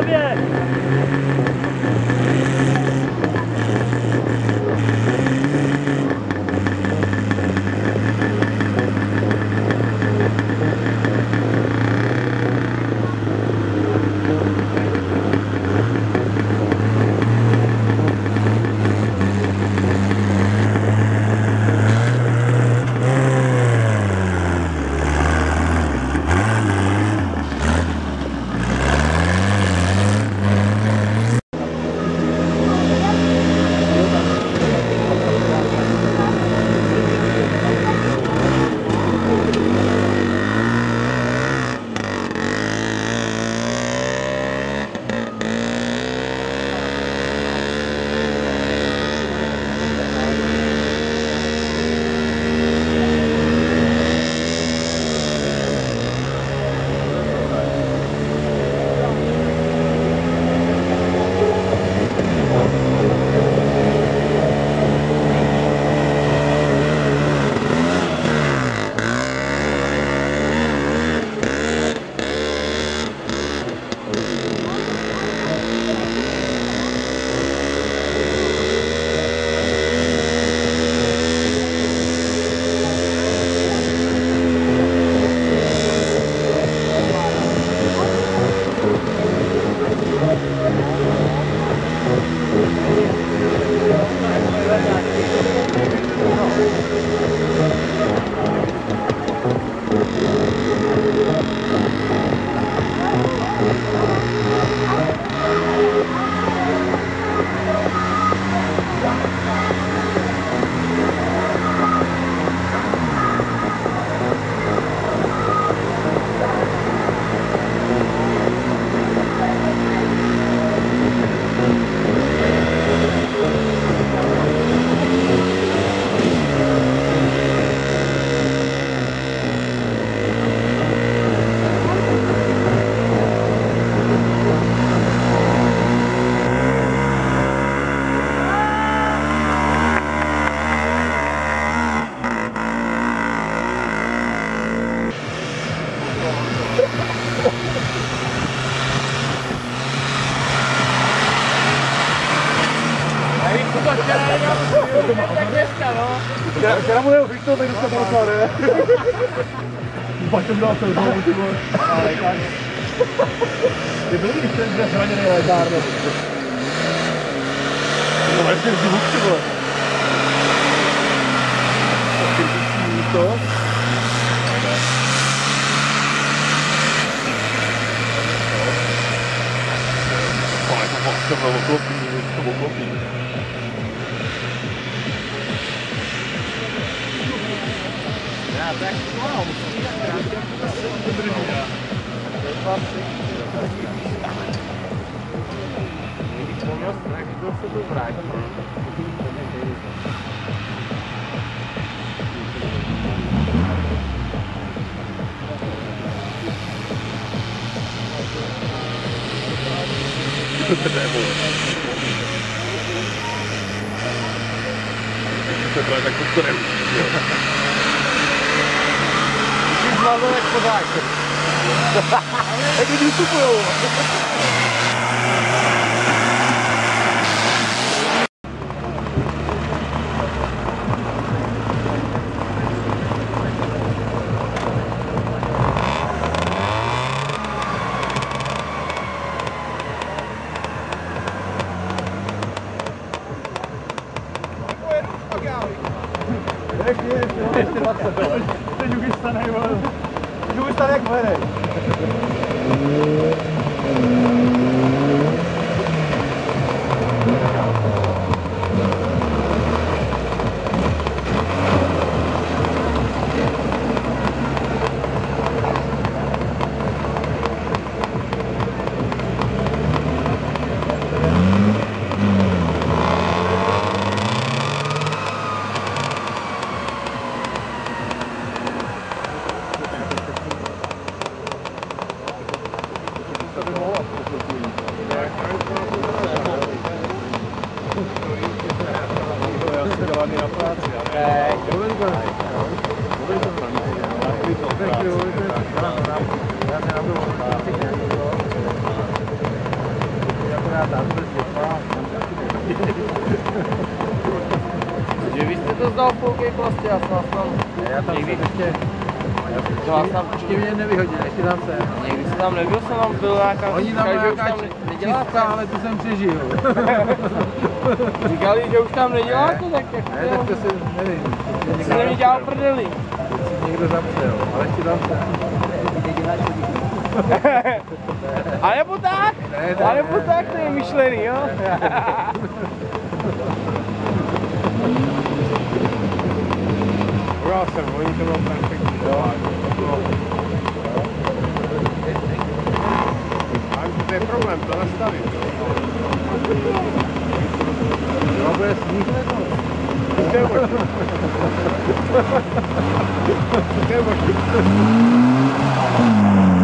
Levě! Včera mu jeho Viktor, tak dneska to docela ne. Pak to dal celou dobu, ty vole. Ty byl když ten bude zraněný lékárně. No ještě zvuk, ty vole. To? Ale to bylo oklopí. Já tak wow, musím jít krátce. Tak to se tu vrátí. Tak to nemusí. Musíš zmazat jak podák. Jak lidi vstupujou. Ještě 20. Teď Jugistane, vole. Jugistane jak vede. Že vy jste to zdal v půlkej prostě, já jsem vás tam... Já tam jsem ještě... Ještě mě nevyhodil, ještě tam jsem. Někdy jsi tam nebyl, jsem tam byl nějaká... Oni tam nějaká čistka, ale to jsem přežil. Říkali, že už tam neděláte, tak jak Ne, tak to si nevím. jsi na mě dělal prdeli. Si někdo zapřel, ale ještě tam jsem. A nebo tak? A nebo tak, to je myšlený, jo? Já jsem, oni to bylo perfektní. Ale to je problém, to nastavit. Jo, bude sníh nebo? Jde možný.